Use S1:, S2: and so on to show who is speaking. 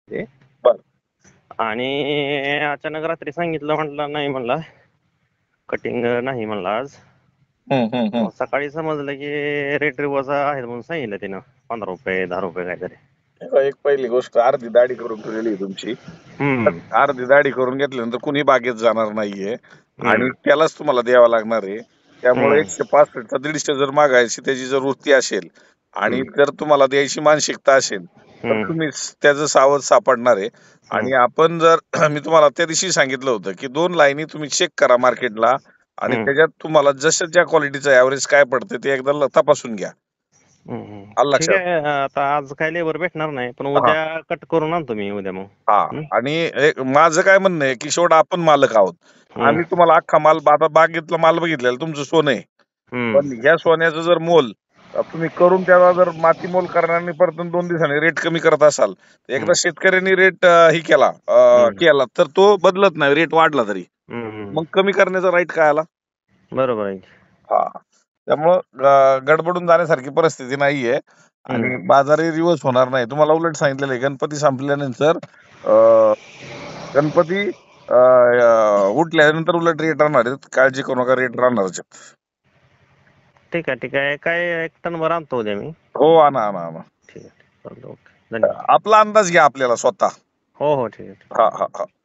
S1: ते.
S2: बर.
S1: आणि अचानक रात्री सांगितलं, म्हटलं नाही म्हणला, कटिंग नाही म्हणला आज. मग सकाळी समजलं की रेट रिवर्स आहेत म्हणून सांगितलं तिनं, 15 रुपये 10 रुपये काहीतरी.
S2: एक पहिली गोष्ट, अर्धी दाढी करून ठेवलेली आहे तुमची. अर्धी दाढी करून घेतल्यानंतर कुणी बागेत जाणार नाहीये आणि त्यालाच तुम्हाला द्यावा लागणार आहे. त्यामुळे 165चा 150 जर मागायची त्याची जर वृत्ती असेल आणि जर तुम्हाला द्यायची मानसिकता असेल तर तुम्ही त्याचं सावध सापडणार आहे. आणि आपण जर मी तुम्हाला त्या दिवशी सांगितलं होतं की 2 लाईनी तुम्ही चेक करा मार्केटला आणि त्याच्यात तुम्हाला जसं ज्या क्वालिटीचं ऍव्हरेज काय पडतं ते एकदा तपासून घ्या. आलं
S1: ठीक
S2: लक्षात?
S1: आहे. आता आज काय लेबर भेटणार नाही, पण
S2: हा
S1: उद्या कट करून आणतो मी उद्या मग.
S2: हा. आणि माझं काय म्हणणं आहे की शेवट आपण मालक आहोत.
S1: हम्म.
S2: आम्ही तुम्हाला अख्खा माल, आता बागेतला माल बघितलेला तुमचं सोनं आहे, पण ह्या सोन्याचं जर मोल तुम्ही करून त्याला जर माती मोल करणार आणि परत 2 दिवसांनी रेट कमी करत असाल, तर एकदा शेतकऱ्यांनी रेट ही केला तर तो बदलत नाही, रेट वाढला तरी मग कमी करण्याचा राईट काय आला?
S1: बरोबर आहे.
S2: हा. त्यामुळं गडबडून जाण्यासारखी परिस्थिती नाहीये आणि बाजारही रिवर्स होणार नाही. तुम्हाला उलट सांगितलेलं आहे, गणपती संपल्यानंतर गणपती उठल्यानंतर उलट रेट राहणार आहेत. काळजी करू नका, रेट राहणारच आहेत.
S1: ठीक आहे, ठीक आहे. काय 1 टनभर आणतो उद्या मी.
S2: हो, आणा आणा आणा.
S1: ठीक आहे, ठीक आहे. ओके, धन्यवाद.
S2: आपला अंदाज घ्या आपल्याला स्वतः.
S1: हो हो, ठीक आहे.
S2: हा हा हा.